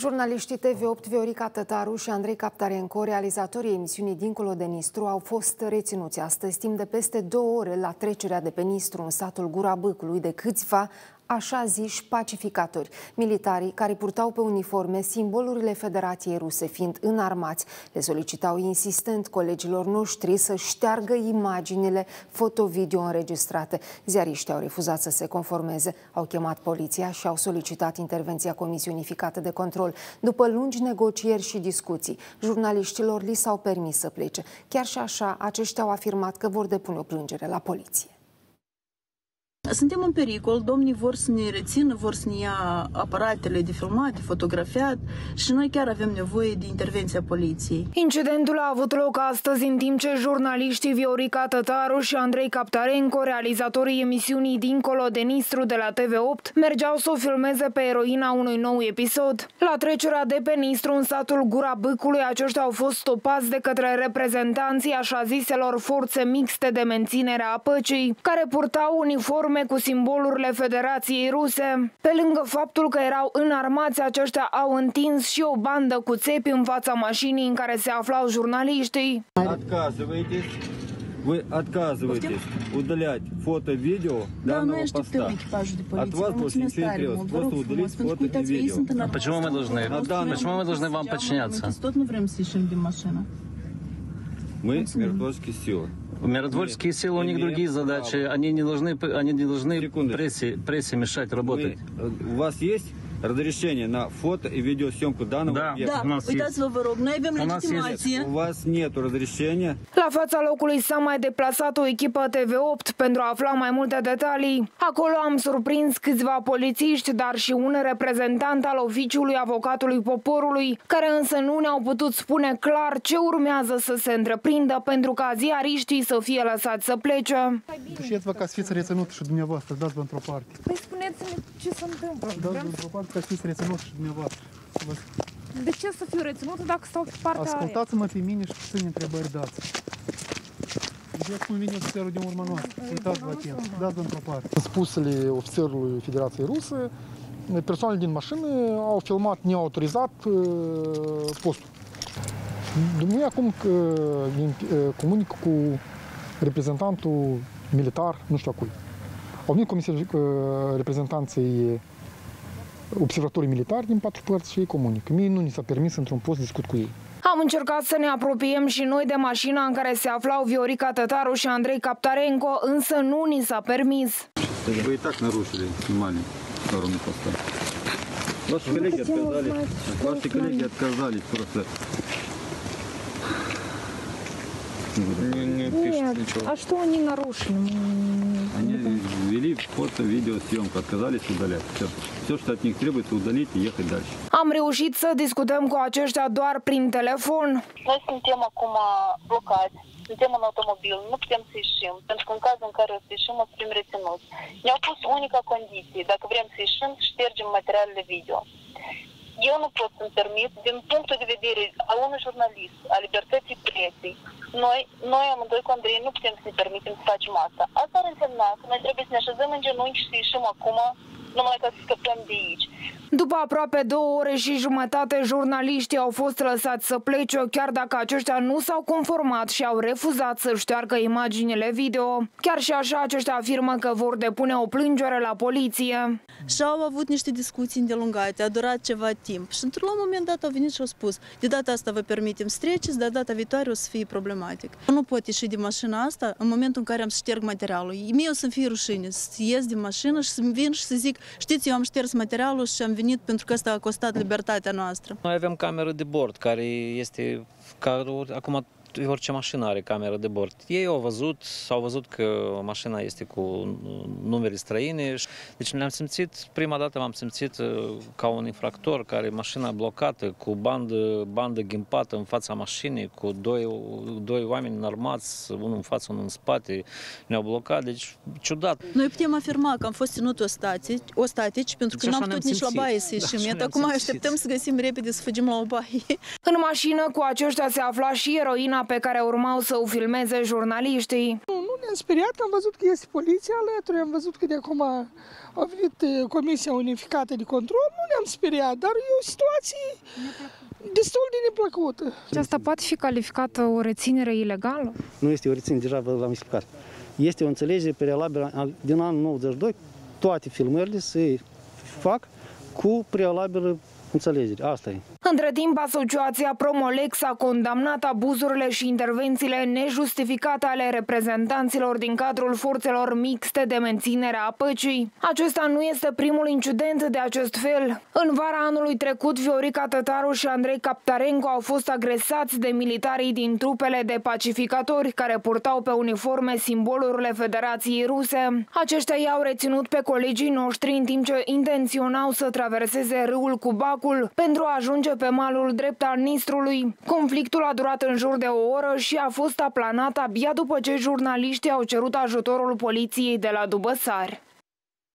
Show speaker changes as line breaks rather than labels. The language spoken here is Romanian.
Jurnaliștii TV8 Viorica Tătaru și Andrei Captarenco, realizatorii emisiunii Dincolo de Nistru, au fost reținuți astăzi timp de peste 2 ore la trecerea de pe Nistru în satul Gura Bâcului de câțiva așa ziși pacificatori, militarii care purtau pe uniforme simbolurile Federației Ruse, fiind înarmați. Le solicitau insistent colegilor noștri să șteargă imaginile foto-video înregistrate. Ziariștii au refuzat să se conformeze, au chemat poliția și au solicitat intervenția Comisiei Unificate de Control. După lungi negocieri și discuții, jurnaliștilor li s-au permis să plece. Chiar și așa, aceștia au afirmat că vor depune o plângere la poliție.
Suntem în pericol, domnii vor să ne rețină, vor să ne ia aparatele de filmat, de fotografiat și noi chiar avem nevoie de intervenția poliției.
Incidentul a avut loc astăzi în timp ce jurnaliștii Viorica Tătaru și Andrei Captarenco, realizatorii emisiunii Dincolo de Nistru de la TV8, mergeau să o filmeze pe eroina unui nou episod. La trecerea de pe Nistru în satul Gura Bâcului, aceștia au fost stopați de către reprezentanții așa ziselor forțe mixte de menținere a păcii, care purtau uniforme cu simbolurile Federației Ruse. Pe lângă faptul că erau înarmați, aceștia au întins și o bandă cu țepi în fața mașinii în care se aflau jurnaliștii.
Вы отказываетесь удалять фото-видео данного поста. От вас больше ничего не требуется, просто удалить фото и видео.
Почему мы должны вам подчиняться?
Мы миротворческие силы.
Миротворческие силы, у них другие задачи, они не должны прессе мешать работать.
У вас есть разрешение на фото и видеосъемку данного объекта?
Da, uitați-vă, vă rog, noi avem legitimație.
У вас нет разрешения.
La fața locului s-a mai deplasat o echipă TV8 pentru a afla mai multe detalii. Acolo am surprins câțiva polițiști, dar și un reprezentant al oficiului avocatului poporului, care însă nu ne-au putut spune clar ce urmează să se întreprindă pentru ca ziariștii să fie lăsați să plece.
Duceți-vă ca să fiți reținuți și dumneavoastră, dați-vă într-o parte.
Păi spuneți-ne ce se întâmplă.
Dați-vă într-o parte ca să fiți reținuți și dumneavoastră.
De ce să fiu reținută dacă stau pe partea aia?
Ascultați-mă pe mine și puține întrebări dați. Vedeți cum vine ofițerul din urma noastră. Uitați-vă atent. Dați-vă într-o parte. Spusele ofițerului Federației Ruse, persoanele din mașină au filmat neautorizat postul. Noi acum comunic cu reprezentantul militar, nu știu a cui. Au venit reprezentanții observatorii militari din 4 părți și ei comunică. Mie nu ni s-a permis într-un post să discut cu ei.
Am încercat să ne apropiem și noi de mașina în care se aflau Viorica Tătaru și Andrei Captarenco, însă nu ni s-a permis.
Вы и так нарушили, снимали сторону поста. Ваши коллеги отказались просто.
Не пишут ничего. А что они нарушили?
Они ввели фото-видеосъемку, отказались удалять. Все, что от них требуется, удалить и ехать дальше.
Am reușit să discutăm cu aceștia doar prin telefon.
Noi suntem acum blocați, suntem în automobil, nu putem să ieșim, pentru că în cazul în care o să ieșim, o să fim reținuți. Ne-au pus unica condiție, dacă vrem să ieșim, ștergem materialele video. Eu nu pot să-mi permit, din punctul de vedere al unui jurnalist, a libertății presei, noi amândoi cu Andrei nu putem să ne permitem să facem asta. Asta ar însemna că noi trebuie să ne așezăm în genunchi și să ieșim acum, numai ca să scăpăm de aici.
După aproape 2 ore și jumătate, jurnaliștii au fost lăsați să plece, chiar dacă aceștia nu s-au conformat și au refuzat să șteargă imaginile video. Chiar și așa, aceștia afirmă că vor depune o plângere la poliție.
Și au avut niște discuții îndelungate, a durat ceva timp. Și într-un moment dat au venit și au spus: de data asta vă permitem să treceți, dar data viitoare o să fie problematic. Nu pot ieși din mașina asta în momentul în care am să șterg materialul. Mie o să-mi fie rușine să ies din mașină și să-mi vin și să zic: știți, eu am șters materialul și am venit pentru că asta a costat libertatea noastră.
Noi avem cameră de bord, care este acum orice mașină are cameră de bord. Ei au văzut că mașina este cu numere străine. Deci prima dată m-am simțit ca un infractor care mașina blocată, cu bandă ghimpată în fața mașinii, cu doi oameni înarmați, unul în față, unul în spate, ne-au blocat, deci ciudat.
Noi putem afirma că am fost ținuți ostatici pentru că n-am putut nici la baie să ieșim. Iată, acum așteptăm să găsim repede să fugim la o baie.
În mașină cu aceștia se afla și eroina scena pe care urmau să o filmeze jurnaliștii.
Nu ne-am speriat, am văzut că este poliția alături, am văzut că de acum a venit Comisia Unificată de Control, nu ne-am speriat, dar e o situație destul de neplăcută.
Asta poate fi calificată o reținere ilegală?
Nu este o reținere, deja v-am explicat. Este o înțelegere prealabilă din anul 92, toate filmările se fac cu prealabilă înțelegere. Asta e.
Între timp, Asociația Promolex a condamnat abuzurile și intervențiile nejustificate ale reprezentanților din cadrul forțelor mixte de menținere a păcii. Acesta nu este primul incident de acest fel. În vara anului trecut, Viorica Tătaru și Andrei Captarenco au fost agresați de militarii din trupele de pacificatori care purtau pe uniforme simbolurile Federației Ruse. Aceștia i-au reținut pe colegii noștri în timp ce intenționau să traverseze râul cu bacul pentru a ajunge pe malul drept al Nistrului. Conflictul a durat în jur de o oră și a fost aplanat abia după ce jurnaliștii au cerut ajutorul poliției de la Dubăsari.